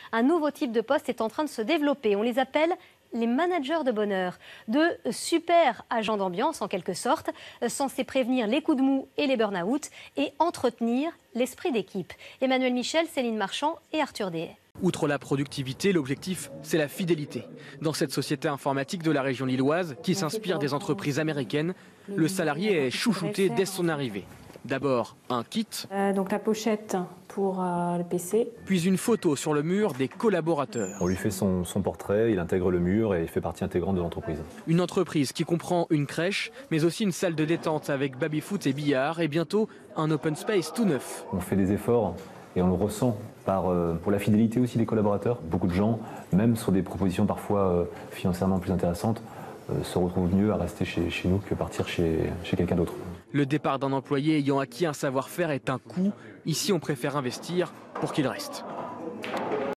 un nouveau type de poste est en train de se développer. On les appelle les managers de bonheur, de super agents d'ambiance en quelque sorte, censés prévenir les coups de mou et les burn-out et entretenir l'esprit d'équipe. Emmanuel Michel, Céline Marchand et Arthur Dehaye. Outre la productivité, l'objectif, c'est la fidélité. Dans cette société informatique de la région lilloise, qui s'inspire des entreprises américaines, le salarié est chouchouté dès son arrivée. D'abord, un kit, donc la pochette pour le PC. Puis une photo sur le mur des collaborateurs. On lui fait son portrait, il intègre le mur et il fait partie intégrante de l'entreprise. Une entreprise qui comprend une crèche, mais aussi une salle de détente avec baby-foot et billard, et bientôt un open space tout neuf. On fait des efforts et on le ressent pour la fidélité aussi des collaborateurs. Beaucoup de gens, même sur des propositions parfois financièrement plus intéressantes, se retrouvent mieux à rester chez nous que partir chez quelqu'un d'autre. Le départ d'un employé ayant acquis un savoir-faire est un coût. Ici, on préfère investir pour qu'il reste.